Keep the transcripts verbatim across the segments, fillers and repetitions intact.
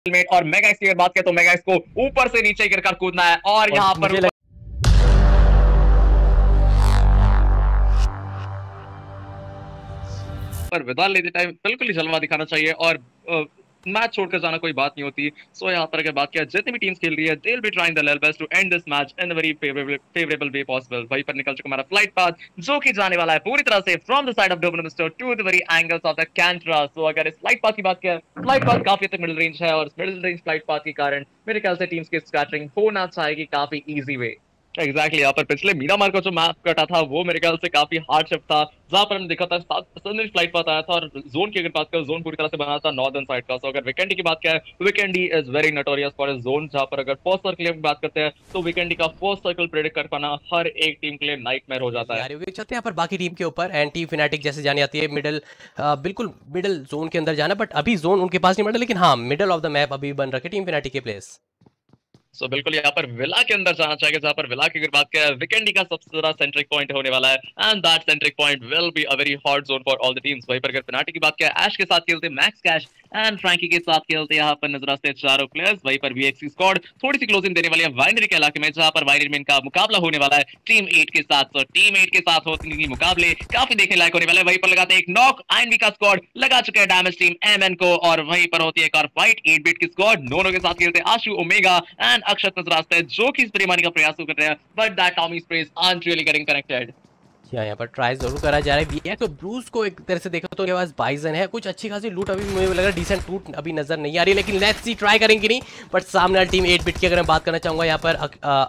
और mega x की अगर बात करें तो मेगा एक्स को ऊपर से नीचे गिरकर कूदना है और यहाँ पर पर विदा लेते टाइम बिल्कुल ही जलवा दिखाना चाहिए और मैच छोड़कर जाना कोई बात नहीं होती। सो यहाँ पर अगर बात किया जितनी भी टीम्स खेल रही है they will be trying the level best to end this match in a very favourable favourable way possible. वहीं पर निकल चुका हमारा फ्लाइट पाथ जो कि जाने वाला है पूरी तरह से from the side of dominister to the very angles of the cantra. So अगर इस फ्लाइट पाथ की बात किया फ्लाइट पाथ काफी तक मिडिल रेंज है और मिडिल रेंज फ्लाइट पाथ के कारण मेरे ख्याल से टीम्स की स्कैटरिंग होना चाहिए काफी ईजी वे। एग्जैक्टली exactly, यहाँ पर पिछले मीरामार का जो मैप कटा था वो मेरे ख्याल से काफी हार्डशिप था जहां पर हमने देखा था सदर्न फ्लाइट पाथ आया था और जोन की अगर बात करें जोन पूरी तरह से बना था नॉर्दर्न साइड का। सो अगर वीकेंडी की बात क्या है Vikendi is very notorious for zone जहां पर अगर फर्स्ट सर्कल की बात करते हैं तो वीकेंडी का फर्स्ट सर्कल प्रेडिक्ट कर पाना हर एक टीम के लिए नाइटमेयर हो जाता है। चलते हैं पर बाकी टीम के ऊपर एंटी फिनेटिक जैसे जानी आती है मिडिल बिल्कुल मिडिल जोन के अंदर जाना बट अभी जोन उनके पास नहीं बढ़ा लेकिन हाँ मिडिल ऑफ द मैप अभी बन रखे टीम फिनेटिक के प्लेस। सो so, बिल्कुल यहाँ पर विला के अंदर जाना चाहिए जहाँ पर विला की अगर बात करें वीकेंडी का सबसे ज्यादा सेंट्रिक पॉइंट होने वाला है and that centric point will be a very hot zone for all the teams. वहीं पर अगर पेनाल्टी की बात करें ऐश के साथ खेलते मैक्स कैश एंड फ्रैंकी के साथ खेलते यहाँ पर नजर आते चारों प्लेयर्स। वहीं पर वीएक्सी स्क्वाड थोड़ी सी क्लोजिंग देने वाली है वाइनरी के इलाके में जहाँ पर वाइनरी में का मुकाबला होने वाला है टीम एट के साथ। तो टीम एट के साथ होने के मुकाबले काफी देखने लायक होने वाले हैं। वहीं पर लगाते एक नॉक आईएनवी का स्क्वाड लगा चुके हैं डैमेज टीम एमएन को और वहीं पर होती है एक और फाइट एट बिट की स्क्वाड नोनो के साथ खेलते आशु ओमेगा एंड अक्षत नजर आते हैं जो कि स्प्रे मारने का प्रयास कर रहे हैं but that tommy sprays aren't really getting connected. यहाँ पर ट्राई जरूर करा जा रहा है तो ब्रूस को एक तरह से देखा तो उनके पास बाइजन है कुछ अच्छी खासी लूट अभी मुझे लग रहा है डिसेंट लूट अभी नजर नहीं आ रही लेकिन लेट्स सी ट्राई करेंगे नहीं। बट सामने वाली टीम एट बिट की अगर मैं बात करना चाहूंगा यहाँ पर आ,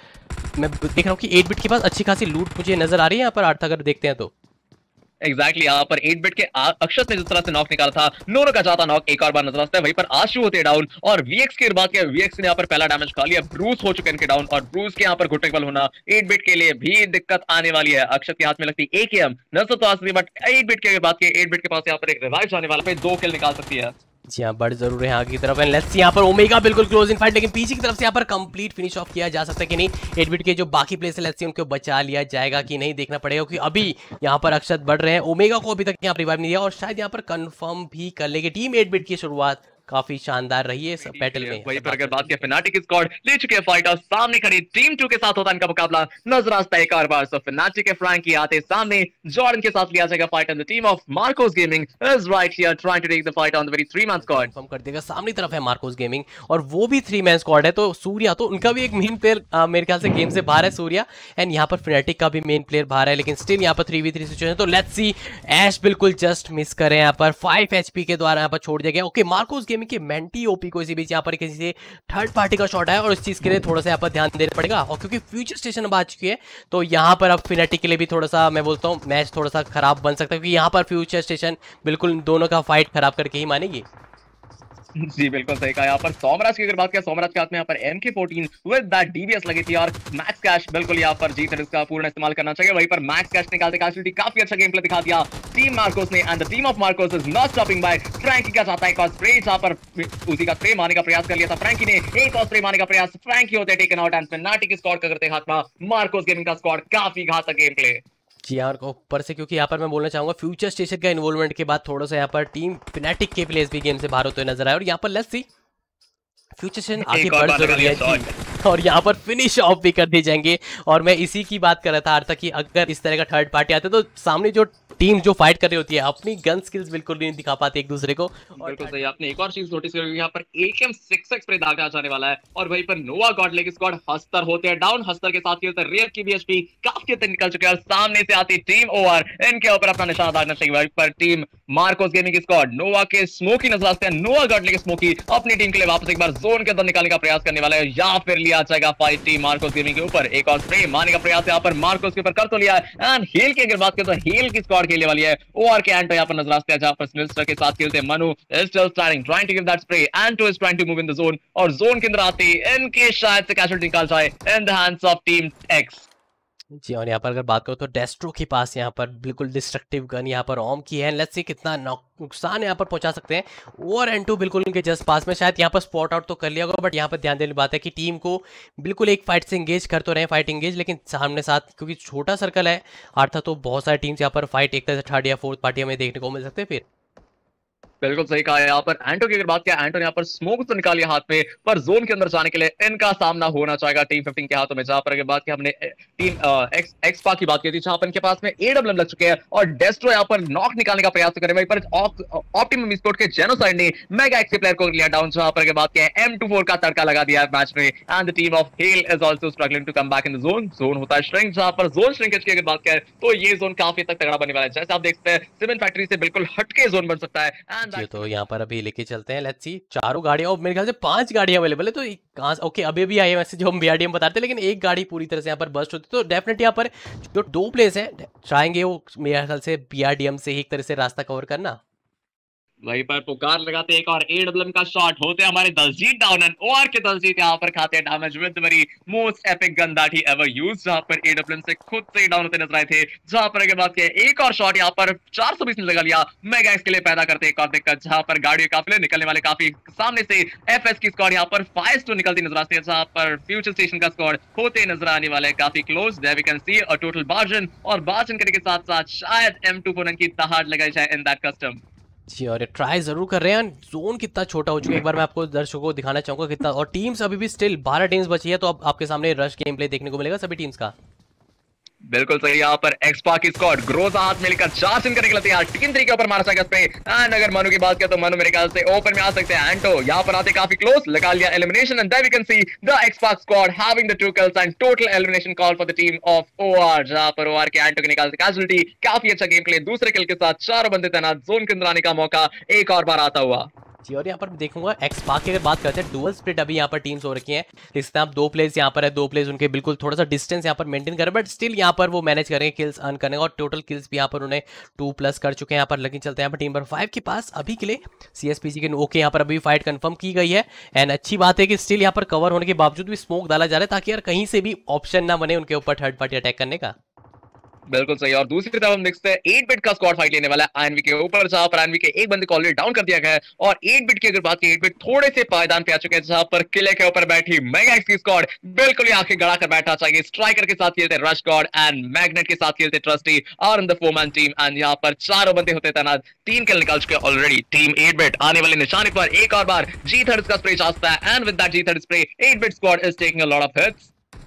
मैं देख रहा हूँ कि एट बिट के पास अच्छी खासी लूट मुझे नजर आ रही है यहाँ पर अर्थ अगर देखते हैं तो एग्जैक्टली exactly, यहाँ पर एट बिट के अक्षत ने जिस तरह से नॉक निकाला था नोनो का जाता नॉक एक और बार नजर आता है। वहीं पर आशु होते डाउन और वीएक्स की बात किया वीएक्स ने यहाँ पर पहला डैमेज खा लिया ब्रूस हो चुके हैं इनके डाउन और ब्रूस के यहाँ पर घुटने वाल होना एट बिट के लिए भी दिक्कत आने वाली है। अक्षत के हाथ में लगती है एकेएम नजर तो आती बट एट बिट की बात की एट बिट के पास यहाँ पर एक रिवाइव जाने वाला पे दो किल निकाल सकती है। जी हाँ बड़ जरूर है आगे की तरफ लेट्स यहाँ पर ओमेगा बिल्कुल क्लोज इन फाइट लेकिन पीछे की तरफ से यहाँ पर कंप्लीट फिनिश ऑफ किया जा सकता है कि नहीं एट बिट के जो बाकी प्लेयर्स है लेट्स उनको बचा लिया जाएगा कि नहीं देखना पड़ेगा क्योंकि अभी यहाँ पर अक्षत बढ़ रहे हैं ओमेगा को अभी तक यहाँ रिवाइव नहीं दिया और शायद यहाँ पर कंफर्म भी कर लेंगे। टीम एट बिट की शुरुआत काफी शानदार रही है सब बैटल में। वहीं पर अगर बात करें फनाटिक स्क्वाड ले चुके हैं फाइटर सामने खड़ी टीम टू के साथ होता है इनका मुकाबला नजर आता है एक और बार। सो फनाटिक के फ्रैंकी आते सामने जॉर्डन के साथ लिया जाएगा fight and the team of Marcos gaming is right here trying to take the fight on the very three man squad. Confirm कर देगा सामने तरफ है मार्कोस गेमिंग और वो भी थ्री मैन स्क्वाड है तो सूर्या तो उनका भी एक मेन प्लेयर मेरे ख्याल से गेम से बाहर है सूर्या एंड यहाँ पर फनाटिक का भी मेन प्लेयर बाहर है लेकिन स्टिल यहाँ पर थ्री वी थ्री सिचुएशन तो लेट्स सी ऐश बिल्कुल जस्ट मिस करें यहाँ पर फाइव एचपी के द्वारा यहाँ पर छोड़ दिया गया। ओके मार्कोस गेमिंग के मेंटी ओपी को इसी बीच यहाँ पर किसी से थर्ड पार्टी का शॉट है और इस चीज के लिए थोड़ा सा यहाँ पर ध्यान देना पड़ेगा और क्योंकि फ्यूचर स्टेशन अब आ चुकी है तो यहाँ पर अब फिनेटिक के लिए भी थोड़ा सा मैं बोलता हूँ मैच थोड़ा सा खराब बन सकता है क्योंकि यहाँ पर फ्यूचर स्टेशन बिल्कुल दोनों का फाइट खराब करके ही मानेगी। जी बिल्कुल सही कहा। यहाँ पर सोमराज की अगर बात करें सोमराज के हाथ में यहाँ पर एम के फोर्टीन विद दैट डीबीएस लगी थी और मैक्स कैश बिल्कुल यहाँ पर जीत इसका पूर्ण इस्तेमाल करना चाहिए। वहीं पर मैक्स कैश निकालते कैशुअलिटी काफी अच्छा गेम प्ले दिखा दिया टीम मार्कोस ने and the team of Marcos is not stopping by Frankie का चाहता है एक और स्प्रे जहां पर उसी का स्प्रे मारने का प्रयास कर लिया था फ्रैंकी ने एक और स्प्रे मारने का प्रयास फ्रैंकी होते taken out and penalty squad का करते हाथ में मार्कोस गेमिंग का स्क्वाड काफी घातक गेम प्ले। जी यार ऊपर से क्योंकि यहाँ पर मैं बोलना चाहूंगा फ्यूचर स्टेशन का इन्वॉल्वमेंट के बाद थोड़ा सा यहाँ पर टीम फिनेटिक के प्लेयर्स भी गेम से बाहर होते नजर आए और यहाँ पर लेट्स सी फ्यूचर स्टेशन आगे बढ़ जरूरी है और यहाँ पर फिनिश ऑफ भी कर दिए जाएंगे और मैं इसी की बात कर रहा था अर्थ कि अगर इस तरह का थर्ड पार्टी आते तो सामने जो टीम जो फाइट कर रही होती है अपनी गन स्किल्स बिल्कुल नहीं दिखा पाते एक दूसरे को। बिल्कुल सही आपने एक और चीज नोटिस करी यहाँ पर एकेएम सिक्स एक्स पे दागा जाने वाला है और वहीं पर नोवा गॉडलेग स्क्वाड हस्तर होते हैं डाउन हस्तर के साथ खेलते रेयर की भी एचपी काफी तक निकल चुके हैं और सामने से आती टीम ओवर इनके ऊपर अपना निशाना दागना चाहिए। वहीं पर team Marcos gaming squad Nova के स्मोकी नजर आते हैं नोवा गॉडलेग स्मोकी अपनी टीम के लिए वापस एक बार जोन के अंदर निकालने का प्रयास करने वाला है या फिर लिया जाएगा फाइट टीम मार्कोस गेमिंग के ऊपर एक और स्प्रे मारने का प्रयास यहाँ पर मार्कोस के ऊपर कर तो लिया है एंड हेल की अगर बात करें तो हेल की स्क्वाड खेलने वाली है ओवर के एंटो यहाँ पर नजर आते हैं जहां पर स्मिल्स्टर के साथ खेलते हैं Manu is still standing trying to give that spray Anto is trying to move in the zone और जोन के अंदर आते इनके शायद से कैशुअलिटी निकाल जाए in the hands of team X. जी और यहाँ पर अगर बात करो तो डेस्ट्रो के पास यहाँ पर बिल्कुल डिस्ट्रक्टिव गन यहाँ पर ओम की है लेट्स सी कितना नुकसान यहाँ पर पहुंचा सकते हैं। ओवर एंड टू बिल्कुल उनके जस्ट पास में शायद यहाँ पर स्पॉट आउट तो कर लिया होगा बट यहाँ पर ध्यान देने की बात है कि टीम को बिल्कुल एक फाइट से एंगेज कर तो रहे फाइट एंगेज लेकिन सामने साथ क्योंकि छोटा सर्कल है अर्थात तो बहुत सारी टीम्स यहाँ पर फाइट एक तरह से थर्ड या फोर्थ पार्टी हमें देखने को मिल सकते हैं। फिर बिल्कुल सही कहा। यहाँ पर एंटो की अगर बात किया, एंटो ने यहाँ पर स्मोक तो निकाली हाथ में, पर जोन के अंदर जाने के लिए इनका सामना होना चाहेगा टीम फिफ्टीन के हाथों में। जहां पर अगर बात की हमने टीम एक्स एक्सपा की बात की थी, जहां पर इनके पास में एडब्ल्यूएम लग चुके हैं और डेस्ट्रो यहाँ पर नॉक निकालने का प्रयास करे। वहीं पर ऑप्टिमम स्पोर्ट के जेनोसाइड ने मेगा एक्स के प्लेयर को लिया डाउन। जहां पर अगर बात की एम टू फोर का तड़का लगा दिया है मैच में, and the team of hell is also struggling to come back in the zone. Zone होता है श्रिंक, जहां पर जोन श्रिंकेज की अगर बात करें तो ये जोन काफी तक तगड़ा बनने वाला है। जैसे आप देखते हैं सीमेंट फैक्ट्री से बिल्कुल हटके जोन बन सकता है। ये तो यहाँ पर अभी लेके चलते हैं, लेट्स सी। चारों गाड़ियां और मेरे ख्याल से पांच गाड़ियां अवेलेबल है, तो कहां ओके अभी भी आई है वैसे जो हम बीआरडीएम बताते हैं, लेकिन एक गाड़ी पूरी तरह से यहाँ पर बस्ट होती है। तो डेफिनेटली यहाँ पर जो दो प्लेस है चाहेंगे वो मेरे ख्याल से बीआरडीएम से एक तरह से रास्ता कवर करना। वहीं पर पुकार लगाते एक और एडब्ल्यूएम का शॉट होते हमारे दलजीत डाउन, एंड ओआर के दलजीत यहाँ पर खाते हैं damage with very most epic gun that he ever used. जहां पर एडब्ल्यूएम से खुद से डाउन होते नजर आए थे। जहां पर अगर बात किया एक और शॉट यहाँ पर चार सौ बीस में लगा लिया, मेगा एक्स के लिए पैदा करते एक और दिक्कत। जहां पर गाड़ियों काफिले निकलने वाले काफी सामने से एफएस की स्क्वाड यहाँ पर फाइव टू निकलती नजर आती है। जहां पर फ्यूचर स्टेशन का स्क्वाड होते नजर आने वाले काफी close. There we can see a total barge in, और बार्जन करने के साथ साथ शायद एम टू फोर की दहाड़ लगाई जाए इन दैट कस्टम। जी, और ये ट्राई जरूर कर रहे हैं। जोन कितना छोटा हो चुका है एक बार मैं आपको दर्शकों को दिखाना चाहूंगा कितना, और टीम्स अभी भी स्टिल बारह टीम्स बची है, तो अब आपके सामने रश गेम प्ले देखने को मिलेगा सभी टीम्स का। बिल्कुल सही। यहाँ पर एक्सपा की स्क्वाड ग्रोजा हाथ में लेकर चार सिम करने के लिए तैयार। टीम थ्री के ऊपर मारा जाएगा स्प्रे, एंड अगर मनु की बात करें तो मनु मेरे ख्याल से ओपन में आ सकते हैं। एंटो यहाँ पर आते काफी क्लोज, लगा लिया elimination, and there we can see the Xpa squad having the two kills and total elimination call for the team of OR. जहां पर ओआर के एंटो के निकालते कैजुअलिटी, काफी अच्छा गेम प्ले, दूसरे किल के साथ चारों बंदे तैनात, जोन के अंदर आने का मौका एक और बार आता हुआ। जी, और यहाँ पर देखूंगा एक्सपार्क की अगर बात करते हैं, डुअल स्प्लिट अभी यहाँ पर टीम्स हो रखी हैं। इससे आप दो प्लेयर्स यहाँ पर है, दो प्लेयर्स उनके बिल्कुल थोड़ा सा डिस्टेंस यहाँ पर मेंटेन करें, बट स्टिल यहाँ पर वो मैनेज करेंगे किल्स अर्न करने का, और टोटल किल्स भी यहाँ पर उन्हें टू प्लस कर चुके हैं। यहाँ पर लेकिन चलते हैं यहाँ पर टीम नंबर फाइव के पास अभी के लिए सीएसपीसी के ओके यहाँ पर अभी फाइट कंफर्म की गई है। एंड अच्छी बात है कि स्टिल यहाँ पर कवर होने के बावजूद भी स्मोक डाला जा रहा है, ताकि यार कहीं से भी ऑप्शन ना बने उनके ऊपर थर्ड पार्टी अटैक करने का। बिल्कुल सही। और दूसरी तरफ हम देखते हैं एट बिट का स्क्वाड फाइट लेने वाला है आईएनवी के ऊपर, जहां पर आईएनवी के एक बंदे को ऑलरेडी डाउन कर दिया गया है। और एट बिट की अगर बात की, एट बिट थोड़े से पायदान पे आ चुके हैं, जहां पर किले के ऊपर बैठी मेगा एक्स की स्क्वाड बिल्कुल ही आंखें गड़ा कर बैठा चाहिए। स्ट्राइकर के साथ खेलते रश गॉड, एंड मैग्नेट के साथ खेलते ट्रस्टी, और in the four man team, and यहाँ पर चारों बंदे होते तैनात। तीन किल निकाल चुके ऑलरेडी टीम एट बिट। आने वाले निशाने पर एक और बार जी थर्ड का स्प्रे चाहता है, and with that G third spray eight bit squad is taking a lot of hits.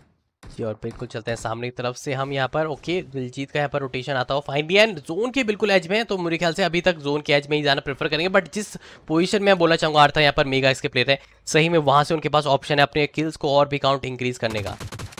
और बिल्कुल चलते हैं सामने की तरफ से हम यहाँ पर। ओके, दिलजीत का यहाँ पर रोटेशन आता हो फाइनली, एंड जोन के बिल्कुल एज में है, तो मेरे ख्याल से अभी तक जोन के एज में ही जाना प्रेफर करेंगे। बट जिस पोजीशन में मैं बोलना चाहूंगा अर्थ यहाँ पर मेगा इसके प्लेयर है, सही में वहां से उनके पास ऑप्शन है अपने किल्स को और भी काउंट इंक्रीज करने का।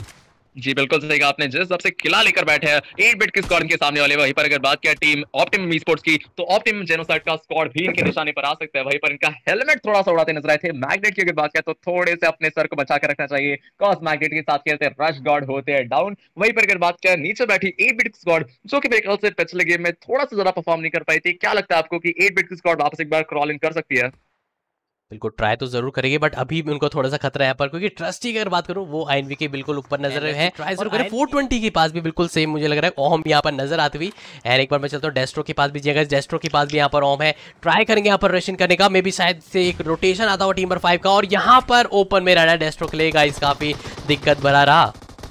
जी बिल्कुल सही कहा आपने। जिस सबसे किला लेकर बैठे हैं एट बिट की स्क्वाड के सामने वाले, वहीं पर अगर बात किया टीम ऑप्टिमम स्पोर्ट्स की, तो ऑप्टिमम जेनोसाइड का स्क्वाड भी इनके निशाने पर आ सकता है। वहीं पर इनका हेलमेट थोड़ा सा उड़ाते नजर आए थे। मैग्नेट की अगर बात किया तो थोड़े से अपने सर को बचा कर रखना चाहिए, कॉज मैग्नेट के साथ खेलते रश गॉड होते हैं डाउन। वहीं पर अगर बात किया नीचे बैठी एट बिट स्क्वाड, जो कि मेरे ख्याल से पिछले गेम में थोड़ा सा ज्यादा परफॉर्म नहीं कर पाई थी, क्या लगता है आपको कि एट बिट की स्क्वाड वापस एक बार क्रॉल इन कर सकती है? बिल्कुल ट्राई तो जरूर करेंगे, बट अभी भी उनको थोड़ा सा खतरा है यहाँ पर, क्योंकि ट्रस्टी की अगर बात करूं वो आईएनवी के बिल्कुल ऊपर नजर है। ट्राई जरूर करें। फोर ट्वेंटी के पास भी बिल्कुल सेम मुझे लग रहा है ओम यहाँ पर नजर आती हुई। एंड एक बार मैं चलता हूँ डेस्ट्रो के पास भी, जगह डेस्ट्रो के पास भी यहाँ पर ओम है। ट्राई करेंगे यहाँ पर रशियन करने का, मे बी शायद से एक रोटेशन आता हुआ टीम नंबर फाइव का, और यहाँ पर ओपन में रहना डेस्ट्रो के लिए गाइस काफी दिक्कत भरा रहा।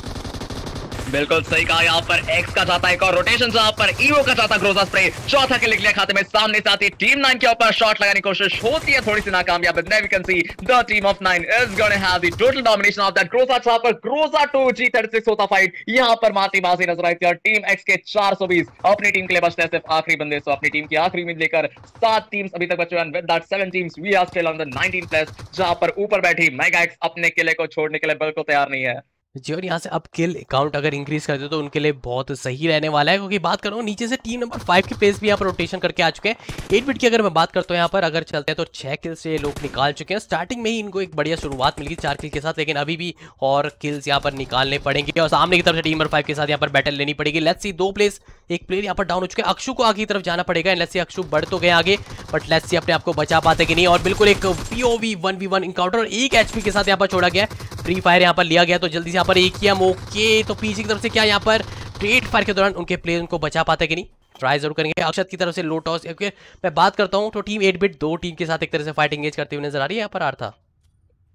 बिल्कुल सही कहा। यहाँ पर एक्स का जाता है एक और रोटेशन, जहां पर ईवो का जाता ग्रोजा स्प्रे, चौथा के लिख खाते में सामने से आती टीम नाइन के ऊपर शॉट लगाने की कोशिश होती है, थोड़ी सी नाकामयाब। Now we can see the team of nine is going to have the total domination of that Groza. जहां पर Groza to G thirty six होता फाइट, यहाँ पर मारती बाजी नजर आई थी, और टीम एक्स के चार सौ बीस अपनी टीम के लिए बचते हैं सिर्फ आखिरी बंदे। सो अपनी टीम की आखिरी उम्मीद लेकर सात टीम्स अभी तक बचे हैं, with that seven teams we are still on the nineteen plus, जहां पर ऊपर बैठी मेगा एक्स अपने किले को छोड़ने के लिए बिल्कुल तैयार नहीं है। जी, और यहाँ से अब किल काउंट अगर इंक्रीज कर दे तो उनके लिए बहुत सही रहने वाला है, क्योंकि बात करूँ नीचे से टीम नंबर फाइव के प्लेस भी यहाँ पर रोटेशन करके आ चुके हैं। एट बिट की अगर मैं बात करता हूँ यहाँ पर अगर चलते हैं तो छह किल्स से ये लोग निकाल चुके हैं। स्टार्टिंग में ही इनको एक बढ़िया शुरुआत मिली चार किल के साथ, लेकिन अभी भी और किल्स यहाँ पर निकालने पड़ेंगे, और सामने की तरफ से टीम नंबर फाइव के साथ यहाँ पर बैटल लेनी पड़ेगी। लेट्स सी, दो प्लेस एक प्लेयर यहाँ पर डाउन हो चुके हैं। अक्षु को आगे की तरफ जाना पड़ेगा। लेट्स सी, अक्षु बढ़ तो गए आगे, बट लेट्स सी अपने आप को बचा पाते कि नहीं। और बिल्कुल एक POV one v one encounter और एक एचपी के साथ यहाँ पर छोड़ा गया, फ्री फायर यहाँ पर लिया गया, तो जल्दी से यहाँ पर एक ही हम ओके। तो पीछे की तरफ से क्या यहाँ पर ट्रेड फायर के दौरान उनके प्लेयर उनको बचा पाते कि नहीं, ट्राई जरूर करेंगे। अक्षत की तरफ से लो टॉस, क्योंकि मैं बात करता हूँ तो टीम एट बिट दो टीम के साथ एक तरह से फाइट एंगेज करते हुए नजर आ रही है यहाँ पर। आर्था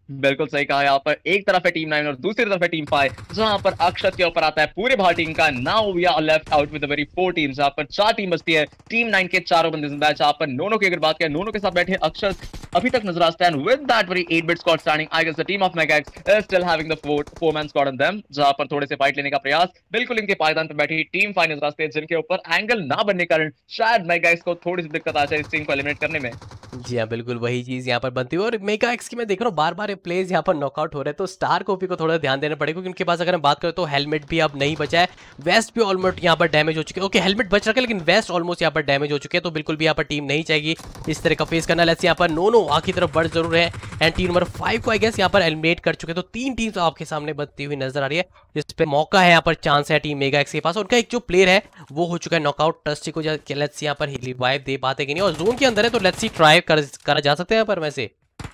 बिल्कुल सही कहा। यहाँ पर एक तरफ है टीम नाइन और दूसरी तरफ है टीम फाइव, जहां पर अक्षत के ऊपर आता है पूरे भारत टीम का। Now we are left out with the very four teams. जहां पर चार टीम बचती है, टीम नाइन के चारों बंदे जिंदा है। जहां पर नोनो की अगर बात करें, नोनो के साथ बैठे अक्षत अभी तक नजर आते हैं with that very eight bit squad standing. I guess the team of mega X is still having the four four man squad on them, जहां पर थोड़े से फाइट लेने का प्रयास बिल्कुल इनके पायदान पर बैठी टीम फाइव नजर आते हैं, जिनके ऊपर एंगल ना बनने के कारण शायद मेगाएक्स को थोड़ी सी दिक्कत आ जाए इस टीम को एलिमिनेट करने में। जी हाँ, बिल्कुल वही चीज यहाँ पर बनती है। और मेगाएक्स की मैं देख रहा हूँ बार बार प्लेयर्स यहाँ पर नॉकआउट हो रहे हैं, तो स्टार कॉपी को थोड़ा ध्यान देना पड़ेगा, क्योंकि उनके पास अगर हम बात करें तो हेलमेट भी अब नहीं बचा है। वेस्ट भी ऑलमोस्ट यहाँ पर डैमेज हो चुके हैं। ओके, हेलमेट बच रखा है लेकिन वेस्ट ऑलमोस्ट यहाँ पर डैमेज हो चुके हैं, तो बिल्कुल भी यहाँ पर टीम नहीं चाहिए इस तरह का फेस करना। लेट्स यहाँ पर नो नो आखिरी तरफ बढ़ जरूर है एंड टीम नंबर फाइव को आई गेस यहाँ पर एलिमिनेट कर चुके हैं। तो तीन टीम्स आपके सामने बनती हुई नजर आ रही है, जिस पे मौका है यहाँ पर, चांस है टीम मेगाएक्स के पास। उनका एक जो प्लेयर है वो हो चुका है नॉकआउट। ट्रस्टी को लेट्स यहाँ पर रिवाइव दे पाते कि नहीं, और जोन के अंदर है तो लेट्स सी ट्राई कर, करा जा सकते हैं यहाँ पर वैसे।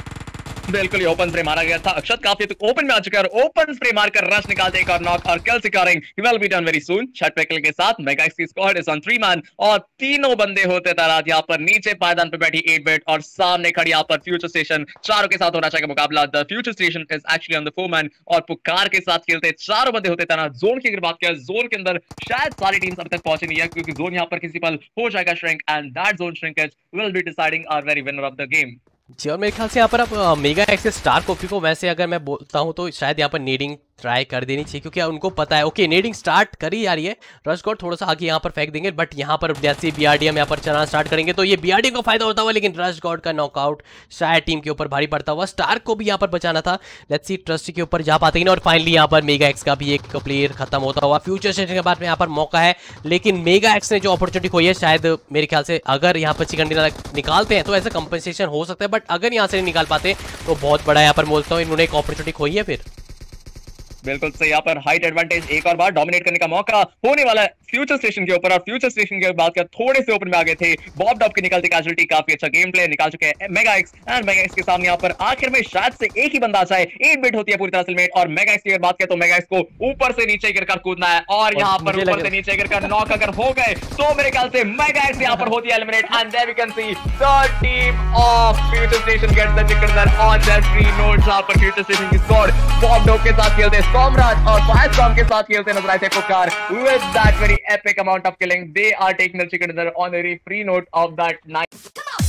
बिल्कुल ही ओपन स्प्रे मारा गया था। अक्षत काफी तो ओपन में आ चुका है और ओपन स्प्रे मारकर रश निकालते एक और नॉक और kill securing. He will be done very soon. छठ पे किल के साथ मेगाएक्स की squad is on three man और तीनों बंदे होते तैनात। यहाँ पर नीचे पायदान पे बैठी एट बिट और सामने खड़ी यहाँ पर फ्यूचर स्टेशन। चारों के साथ होना चाहिए मुकाबला। The future station is actually on the four man और पुकार के साथ खेलते चारों बंदे होते तैनात। जोन की अगर बात करें, जोन के अंदर शायद सारी टीम्स अभी तक पहुंची नहीं है, क्योंकि जोन यहाँ पर किसी पल हो जाएगा shrink and that zone shrinkage will be deciding our very winner of the game. जी, और मेरे ख्याल से यहाँ पर अब मेगाएक्स स्टार कॉपी को वैसे अगर मैं बोलता हूँ तो शायद यहाँ पर नेडिंग ट्राई कर देनी चाहिए, क्योंकि उनको पता है ओके नेडिंग स्टार्ट करी जा रही है। रश गॉड थोड़ा सा आगे यहाँ पर फेंक देंगे, बट यहाँ पर जैसे बीआरडीएम यहाँ पर चलना स्टार्ट करेंगे तो ये बीआरडीएम का फायदा होता हुआ, लेकिन रश गॉड का नॉकआउट शायद टीम के ऊपर भारी पड़ता हुआ। स्टार को भी यहाँ पर बचाना था। लेट्स सी ट्रस्टी के ऊपर जा पाते हैं। और फाइनली यहाँ पर मेगाएक्स का भी एक प्लेयर खत्म होता हुआ। फ्यूचर स्टेशन के बाद में यहाँ पर मौका है, लेकिन मेगाएक्स ने जो अपॉर्चुनिटी खोई है, शायद मेरे ख्याल से अगर यहाँ पर चिकन डिनर निकालते हैं तो ऐसा कंपनसेशन हो सकता है, बट अगर यहाँ से निकाल पाते तो बहुत बड़ा यहाँ पर बोलता हूँ इन्होंने एक अपॉर्चुनिटी खोई है फिर। बिल्कुल सही। यहाँ पर हाइट एडवांटेज एक और बार डोमिनेट करने का मौका होने वाला है फ्यूचर स्टेशन के ऊपर। और फ्यूचर स्टेशन की बात कर थोड़े से ओपन में आ गए थे। बॉब डॉब के निकलते कैजुअलिटी, काफी अच्छा गेम प्ले निकाल चुके हैं मेगाएक्स एंड मेगाएक्स के सामने यहाँ पर आखिर में शायद से एक ही बंदा जाए। एट बिट होती है पूरी तरह से मेट और मेगाएक्स की अगर बात करें तो मेगाएक्स को ऊपर से नीचे गिरकर कूदना है और यहाँ पर ऊपर से नीचे गिरकर नॉक अगर हो गए तो मेरे ख्याल से मेगाएक्स यहाँ पर होती है eliminate. And there we can see the team of future station gets the chicken dinner on their three notes. यहाँ पर फ्यूचर स्टेशन की स्क्वाड बॉब डॉब के साथ खेलते हैं, सोमराज और फायरस्टॉर्म के साथ खेलते नजर आए थे पुकार with that very epic amount of killing. They are taking the chicken dinner on a very free note of that night.